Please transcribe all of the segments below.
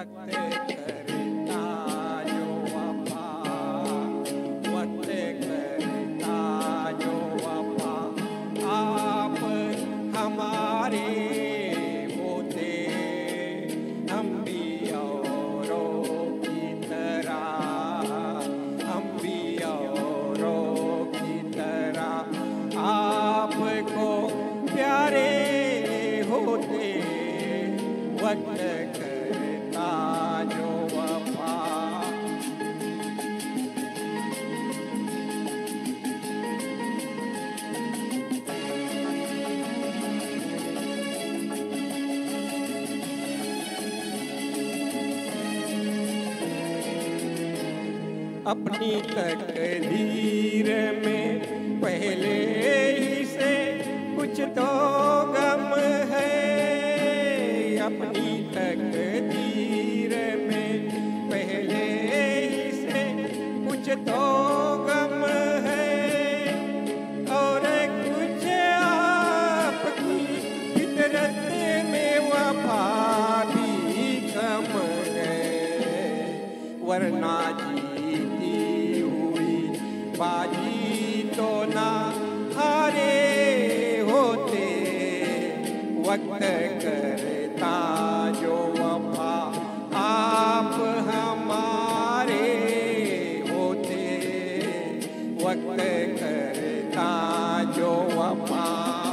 वक्त करता जो वफा, वक्त करता जो वफा, आप हमारे होते हम भी औरों की तरह, हम भी औरों की तरह आपको प्यारे होते, वक्त करता जो वफा। अपनी तकदीर में पहले ही से कुछ तो गम है, अपनी तकदीर में पहले ही से कुछ तो गम है, और कुछ आपकी फितरत में वफा भी कम है, वरना जीती हुई बाजी तो ना हारे होते, वक्त करता जो वफा, आप हमारे होते, वक्त करता जो वफा।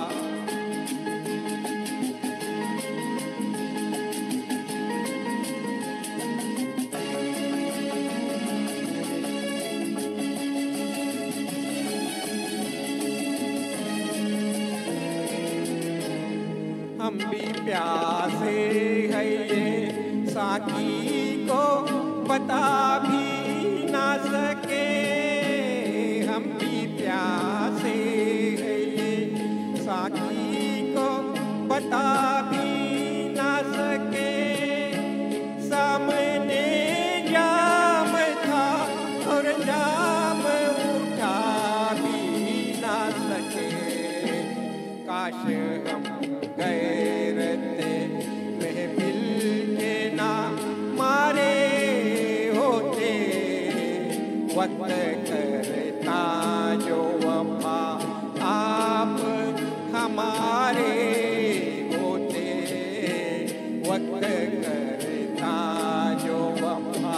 हम भी प्यासे है ये साकी को बता भी ना सके, हम भी प्यासे है ये साकी को बता भी ना सके, सामने जाम था और जाम उठा भी ना सके, काश हम गैरते महफिल के ना मारे होते, वक्त करता जो वफा, आप हमारे होते, वक्त करता जो वफा।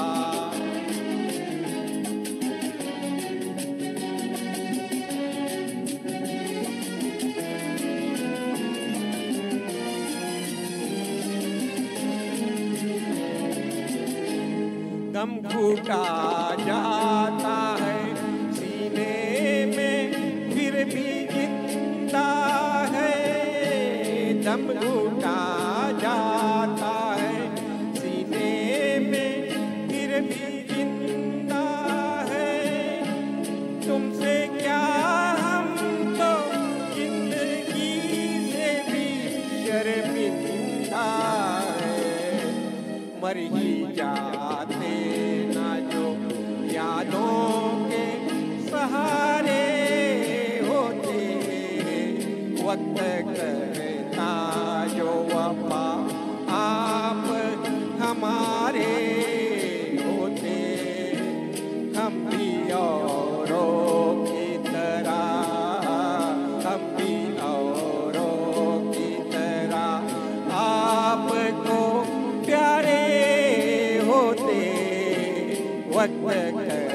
दम घुटा जाता है सीने में फिर भी जिंदा है, दम घुटा जाता है सीने में फिर भी जिंदा है, तुमसे क्या हम तो जिंदगी से भी शर्मिंदा है, मर ही जाते ना जो यादों के सहारे होते, वक्त करता जो वफा, आप हमारे होते, हम भी औरों की तरह, हम भी औरों की तरह आपको प्यारे होते, वक्त